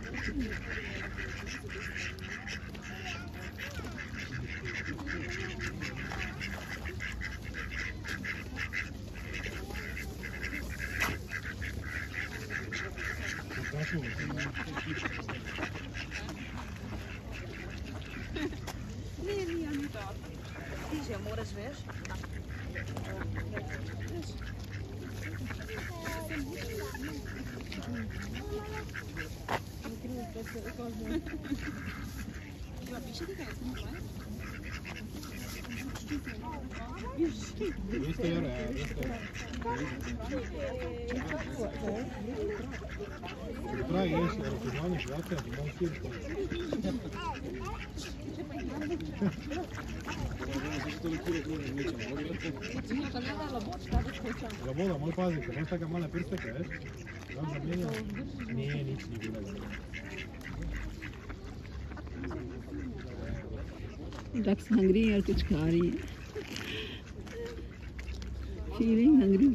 Nije ni to. Stiže, moraš veš. Pravi jesu, da se manješ vrata, da manj sirko. Laboda, moj pazi, ker imaš taka mala prsteka, veš? Tam zamenjal? Nije, nič ni bilo. Ducks hungry और कुछ खा रही है. Feeling hungry.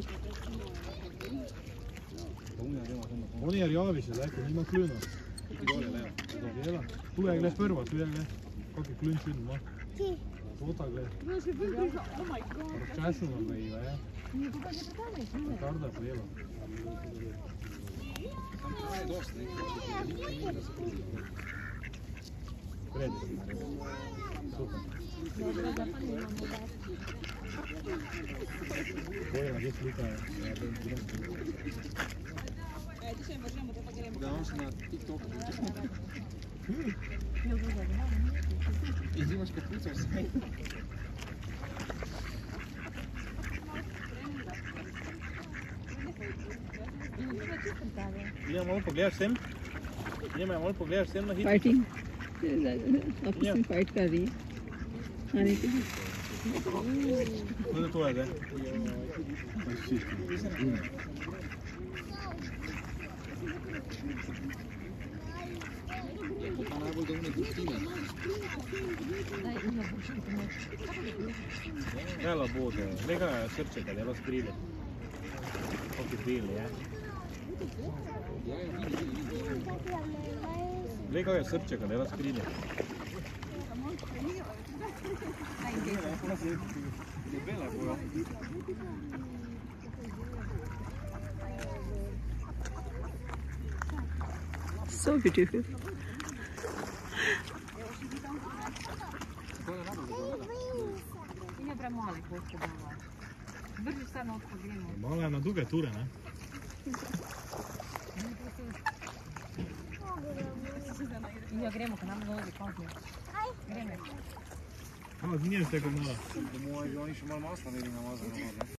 Oni je rjavi se, leko, nima kljuna. Dole, tu je gled prva, tu je gled. Kak je kljun čudno, ma? Tota gled. Razčasno me iva, ja? Karda prijela. Predi si naredil. Super. Bojena, gdje slika je? Da, on se na TikToku. Imaš kapuco v sebi. Idemo malo pogledaš sem? Idemo malo pogledaš sem na hitro? Fighting. आपस में फाइट कर रही है खाने के लिए. Kdo je to je zdaj? Pa najbolj dolne gostine. Dela bode, lega srčeka, dela skrile. Kako je bili, ja? Ja, vidi. Lega je srčeka, dela skrile. Debela boja. So beautiful. In je premali košče doma. Držiš se na odhodinu. Malo je na duge ture, ne? Ja, gremo, ko nam vozi konti. Gremo. Zmijem se kot malo. Domov je že oni še malo masla, ne bi namazali.